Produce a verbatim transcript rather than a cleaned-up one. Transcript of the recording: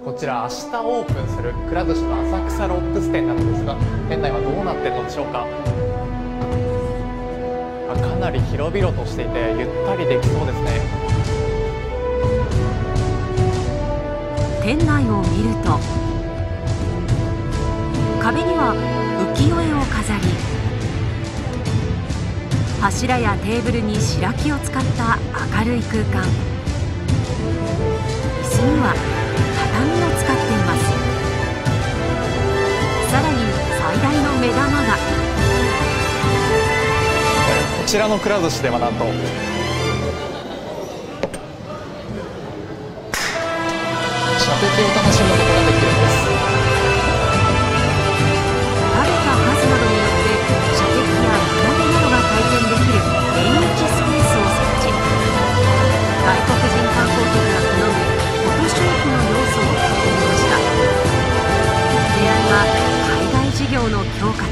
こちら明日オープンするくら寿司の浅草ロックス店なのですが、店内はどうなっているのでしょうか。あ、かなり広々としていてゆったりできそうですね。 店内を見ると、壁には浮世絵を飾り、柱やテーブルに白木を使った明るい空間、椅子には畳を使っています。さらに最大の目玉が、 こちらのくら寿司ではなんと射的を楽しむことができるんです。 食べた数などによって射的や船出などが体験できる縁日スペースを設置。外国人観光客が好むフォトショーの要素を取り入れました。狙いは海外事業の強化